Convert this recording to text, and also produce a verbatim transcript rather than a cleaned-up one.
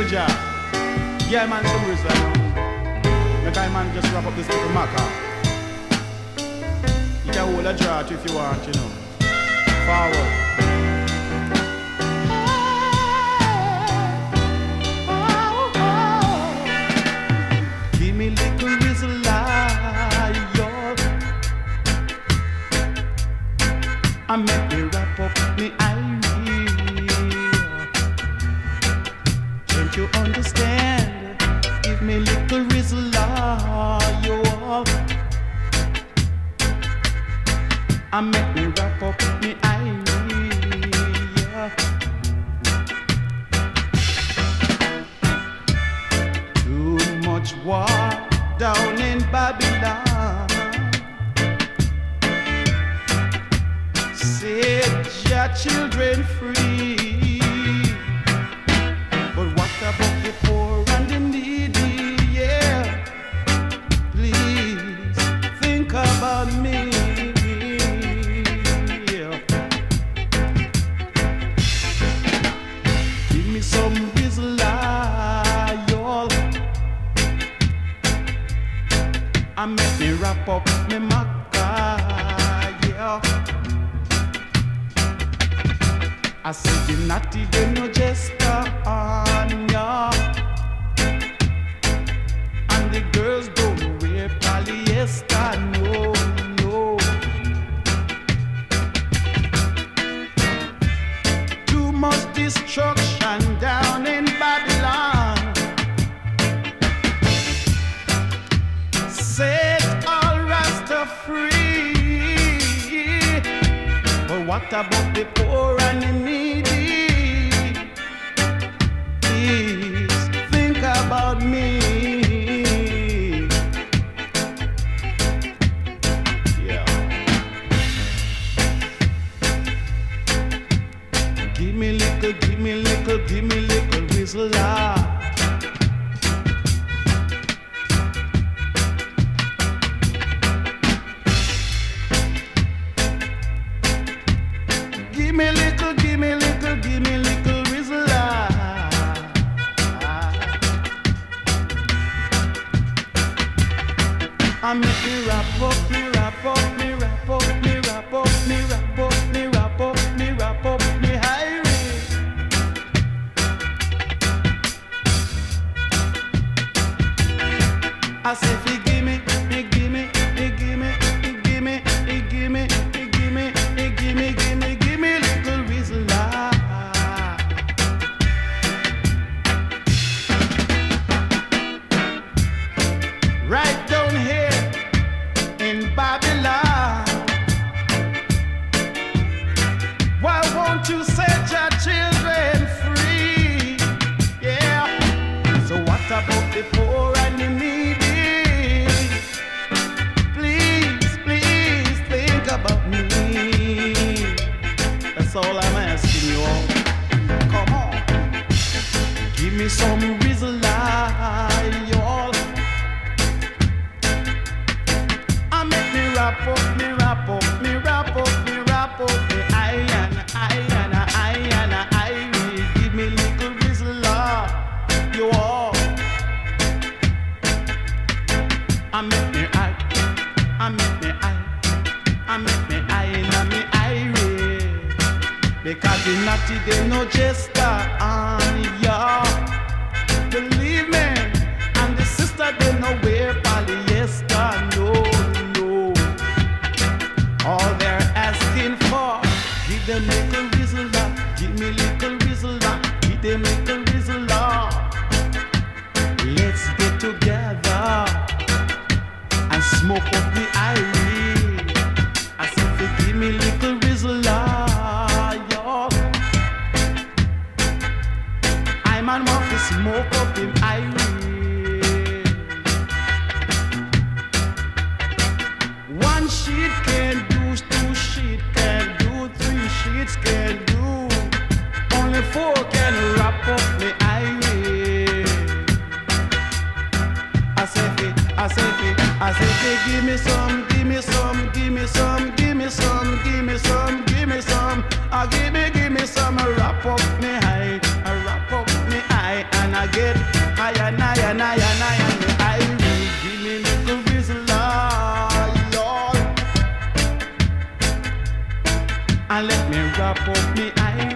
Tell Jah, yeah man, some Rizla now. Make I man just wrap up this little maca. You can hold a drought if you want, you know. Forward. Give me little Rizla, y'all. I make me wrap up me eye. Can't you understand? Give me little Rizla, y'all. I make me wrap up me eye. Too much war down in Babylon. Set your children free. But what about the poor and the needy? Yeah, please think about me. Yeah. Give me some Rizla, y'all. I make me wrap up me maca, yeah. I said the natty they no jester on ya, and the girls don't wear polyester, no, no. Too much destruction down in Babylon. Set all Rasta free. But what about the poor and the needy? Please think about me. Yeah. Give me little, give me little, give me little Rizla. Give me little, give me little, give me little Rizla. I make me wrap up, me wrap up, me wrap up, me wrap up, me wrap up, me wrap up, me wrap up, me high. I say, fi give me, me give me, me give me, me give me, me give me, me give me, me give me, give me, give me little Rizla. Right down here in Babylon, why won't you set your children free? Yeah. So what about the poor and the needy? Please, please think about me. That's all I'm asking you all. Come on. Give me some Rizla, y'all. I make me wrap up, me wrap up, me wrap up, me wrap up, me I and I and I and I. Give me little Rizla, you all. I make me I, I make me I, I make me I and me I. Because the natty they no jester on ya. Believe me, and the sister they no wear polyester, no, no. All they're asking for, give them little Rizla, give me little Rizla, give them little Rizla. Let's get together and smoke up the irie. I said, give me little Rizla, y'all. I man want to smoke up the irie. One sheet can do, two sheet can do, three sheets can do. Only four can wrap up the irie. I said, I said, I said, give me some, give me some, give me some, give me some, give me some, give me some. I give me, give me some. I wrap up me high, I wrap up me high, and I get wrap up me eye.